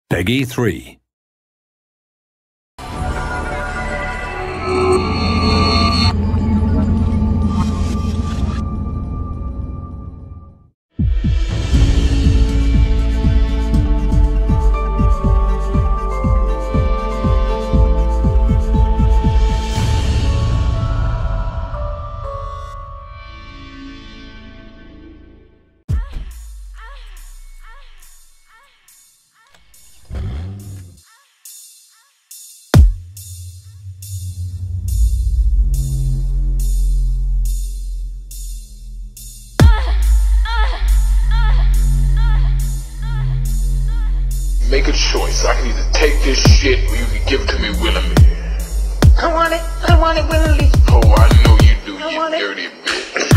Peggy 3. Make a choice. I can either take this shit or you can give it to me willingly. I want it willingly. Oh, I know you do, you dirty bitch.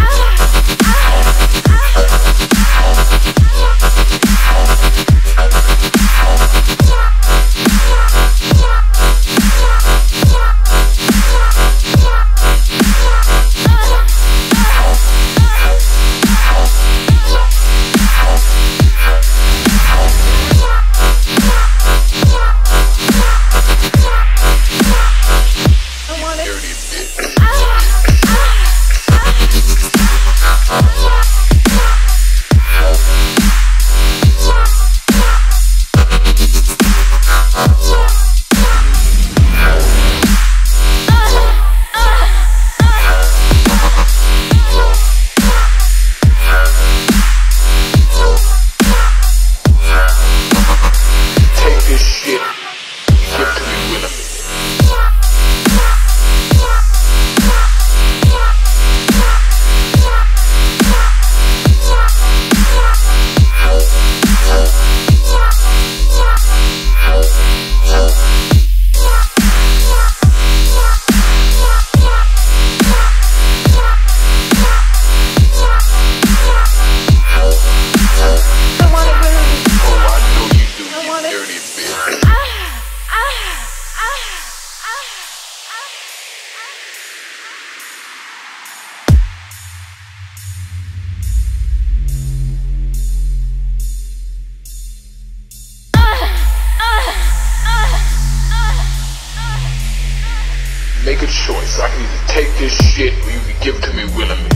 Make a choice. I can either take this shit or you can give it to me willingly.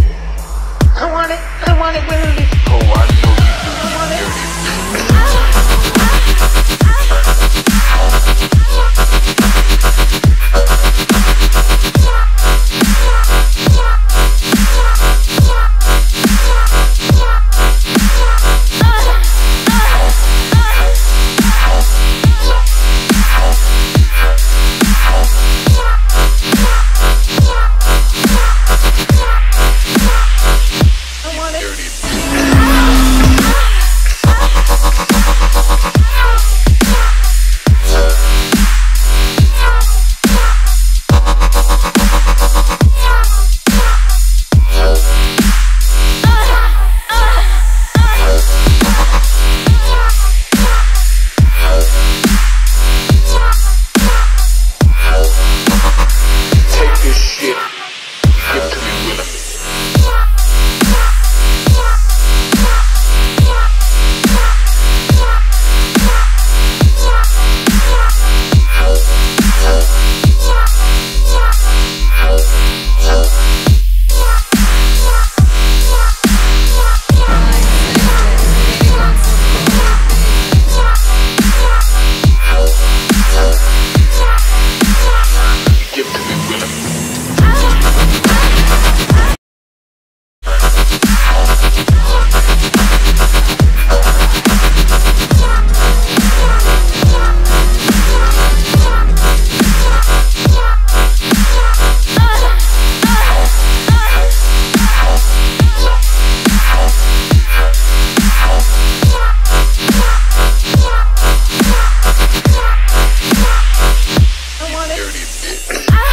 I want it willingly. Oh, I know you do, you dirty bitch. I want it.